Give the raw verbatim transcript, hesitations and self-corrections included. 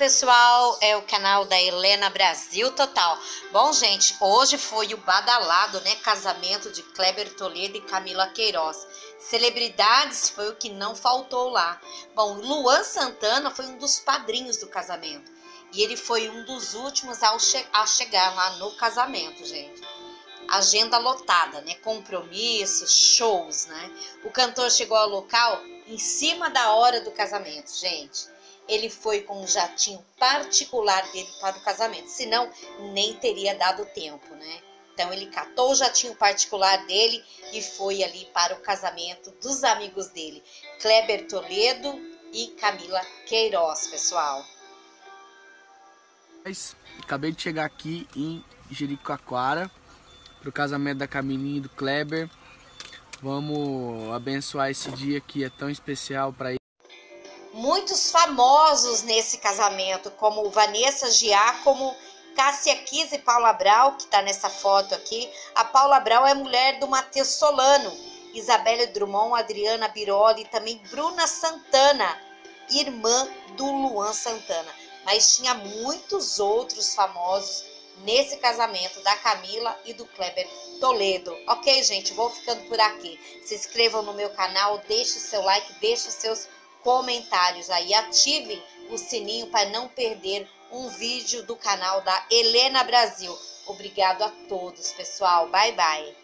pessoal, é o canal da Helena Brasil Total. Bom, gente, hoje foi o badalado, né, casamento de Kleber Toledo e Camila Queiroz. Celebridades foi o que não faltou lá. Bom, Luan Santana foi um dos padrinhos do casamento. E ele foi um dos últimos ao che a chegar lá no casamento, gente. Agenda lotada, né, compromissos, shows, né. O cantor chegou ao local em cima da hora do casamento, gente. Ele foi com um jatinho particular dele para o casamento, senão nem teria dado tempo, né? Então ele catou o jatinho particular dele e foi ali para o casamento dos amigos dele, Kleber Toledo e Camila Queiroz, pessoal. Acabei de chegar aqui em Jericoacoara para o casamento da Camilinha e do Kleber. Vamos abençoar esse dia que é tão especial para ele. Muitos famosos nesse casamento, como Vanessa Giacomo, Cássia Kiss e Paula Brau, que está nessa foto aqui. A Paula Brau é mulher do Matheus Solano, Isabelle Drummond, Adriana Biroli e também Bruna Santana, irmã do Luan Santana. Mas tinha muitos outros famosos nesse casamento da Camila e do Kleber Toledo. Ok, gente, vou ficando por aqui. Se inscrevam no meu canal, deixe o seu like, deixe os seus comentários aí, ativem o sininho para não perder um vídeo do canal da Helena Brasil. Obrigado a todos, pessoal. Bye, bye.